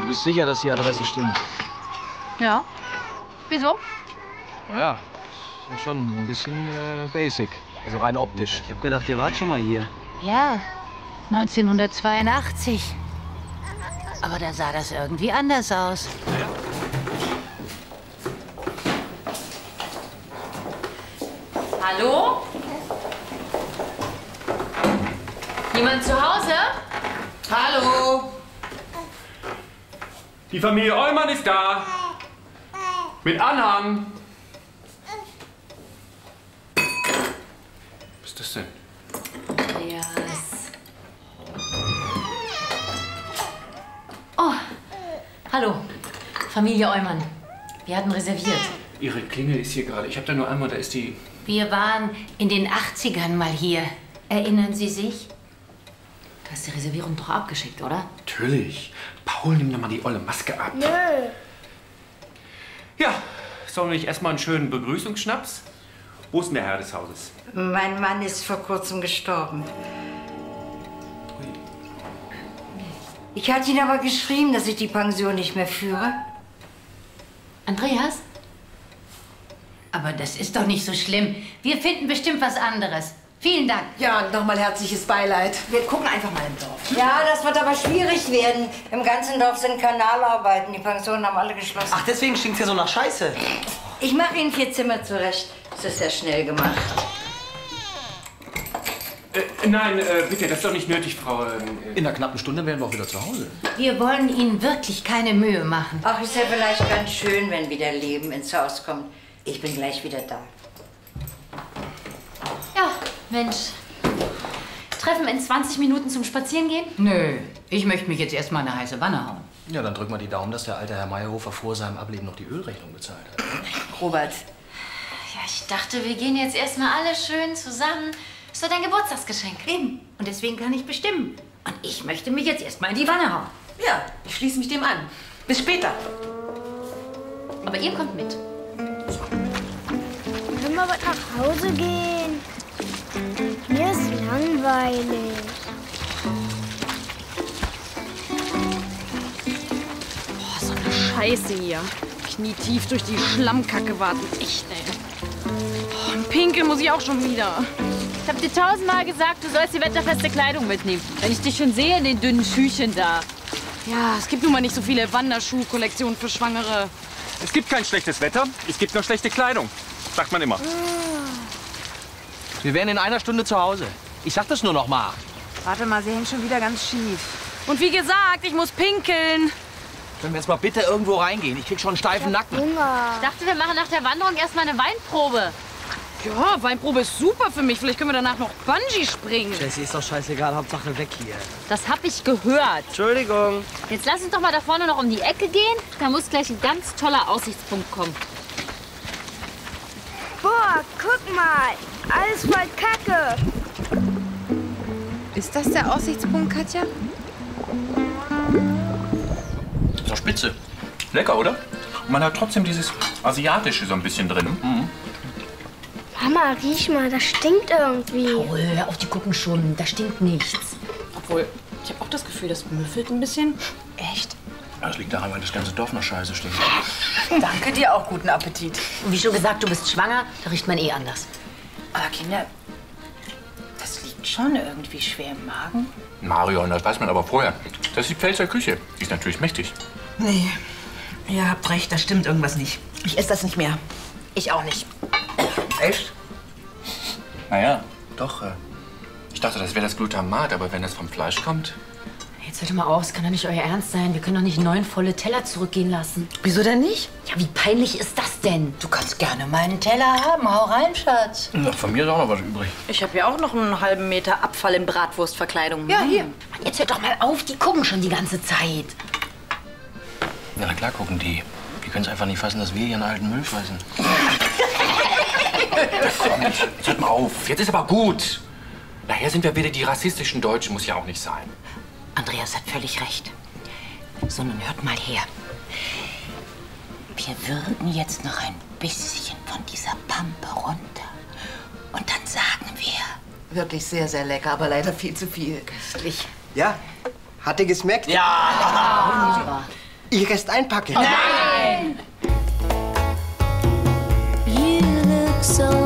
Du bist sicher, dass die Adresse stimmt? Ja. Wieso? Naja, ist ja schon ein bisschen basic. Also rein optisch. Ich hab gedacht, ihr wart schon mal hier. Ja, 1982. Aber da sah das irgendwie anders aus. Ja. Hallo? Jemand zu Hause? Hallo! Die Familie Eumann ist da. Mit Anhang. Was ist das denn? Andreas. Oh, hallo. Familie Eumann. Wir hatten reserviert. Ihre Klingel ist hier gerade. Ich habe da nur einmal, da ist die... Wir waren in den 80ern mal hier. Erinnern Sie sich? Du hast die Reservierung doch abgeschickt, oder? Natürlich. Paul, nimm doch mal die olle Maske ab. Nö. Ja, sollen wir nicht erstmal einen schönen Begrüßungsschnaps? Wo ist denn der Herr des Hauses? Mein Mann ist vor kurzem gestorben. Ich hatte ihn aber geschrieben, dass ich die Pension nicht mehr führe. Andreas? Aber das ist doch nicht so schlimm. Wir finden bestimmt was anderes. Vielen Dank. Ja, und nochmal herzliches Beileid. Wir gucken einfach mal im Dorf. Ja, das wird aber schwierig werden. Im ganzen Dorf sind Kanalarbeiten. Die Pensionen haben alle geschlossen. Ach, deswegen stinkt's hier so nach Scheiße. Ich mache Ihnen 4 Zimmer zurecht. Das ist ja schnell gemacht. Nein, bitte, das ist doch nicht nötig, Frau... In einer knappen Stunde wären wir auch wieder zu Hause. Wir wollen Ihnen wirklich keine Mühe machen. Ach, ist ja vielleicht ganz schön, wenn wieder Leben ins Haus kommt. Ich bin gleich wieder da. Ja, Mensch. Treffen in 20 Minuten zum Spazierengehen? Nö, ich möchte mich jetzt erstmal in eine heiße Wanne hauen. Ja, dann drück mal die Daumen, dass der alte Herr Meyerhofer vor seinem Ableben noch die Ölrechnung bezahlt hat. Robert, Ja, ich dachte, wir gehen jetzt erstmal alle schön zusammen. Ist doch dein Geburtstagsgeschenk. Eben. Und deswegen kann ich bestimmen. Und ich möchte mich jetzt erstmal in die Wanne hauen. ja, ich schließe mich dem an. Bis später. Aber ihr kommt mit. Können wir bald nach Hause gehen? Mir ist langweilig. Boah, so eine Scheiße hier. Knietief durch die Schlammkacke warten. Echt, ey. Oh, und pinkeln muss ich auch schon wieder. Ich hab dir 1000-mal gesagt, du sollst die wetterfeste Kleidung mitnehmen. Wenn ich dich schon sehe in den dünnen Schüchen da. Ja, es gibt nun mal nicht so viele Wanderschuh-Kollektionen für Schwangere. Es gibt kein schlechtes Wetter, es gibt nur schlechte Kleidung. Sagt man immer. Wir wären in einer Stunde zu Hause. Ich sag das nur noch mal. Warte mal, sie hängt schon wieder ganz schief. Und wie gesagt, ich muss pinkeln. Können wir jetzt mal bitte irgendwo reingehen? Ich krieg schon einen steifen Nacken. Hunger. Ich dachte, wir machen nach der Wanderung erstmal eine Weinprobe. Ja, Weinprobe ist super für mich. Vielleicht können wir danach noch Bungee springen. Jessie, ist doch scheißegal, Hauptsache weg hier. Das hab ich gehört. Entschuldigung. Jetzt lass uns doch mal da vorne noch um die Ecke gehen. Da muss gleich ein ganz toller Aussichtspunkt kommen. Boah, guck mal. Alles voll Kacke. Ist das der Aussichtspunkt, Katja? Ist doch spitze. Lecker, oder? Und man hat trotzdem dieses Asiatische so ein bisschen drin. Mhm. Mama, riech mal, das stinkt irgendwie. Paul, hör auf, die gucken schon. Da stinkt nichts. Obwohl, ich habe auch das Gefühl, das müffelt ein bisschen. Echt? Das liegt daran, weil das ganze Dorf nach Scheiße stinkt. Danke dir, auch guten Appetit. Und wie schon gesagt, du bist schwanger. Da riecht man eh anders. Aber Kinder, das liegt schon irgendwie schwer im Magen. Marion, das weiß man aber vorher. Das ist die Pfälzer Küche. Die ist natürlich mächtig. Nee, ihr habt recht, da stimmt irgendwas nicht. Ich esse das nicht mehr. Ich auch nicht. Echt? Naja, doch. Ich dachte, das wäre das Glutamat, aber wenn das vom Fleisch kommt... Jetzt hört mal auf, es kann doch nicht euer Ernst sein. Wir können doch nicht 9 volle Teller zurückgehen lassen. Wieso denn nicht? Ja, wie peinlich ist das denn? Du kannst gerne meinen Teller haben. Hau rein, Schatz. Ja, von mir ist auch noch was übrig. Ich habe ja auch noch einen halben Meter Abfall in Bratwurstverkleidung. Ja, hier. Mann, jetzt hört doch mal auf. Die gucken schon die ganze Zeit. Ja, na klar gucken die. Die können es einfach nicht fassen, dass wir ihren alten Müll fressen. Komm, jetzt hört mal auf. Jetzt ist aber gut. Nachher sind wir wieder die rassistischen Deutschen. Muss ja auch nicht sein. Andreas hat völlig recht. So, nun hört mal her. Wir würgen jetzt noch ein bisschen von dieser Pampe runter. Und dann sagen wir... Wirklich sehr, sehr lecker, aber leider viel zu viel. Köstlich. Ja? Hat ihr geschmeckt? Ja! Ich Rest einpacken. You look so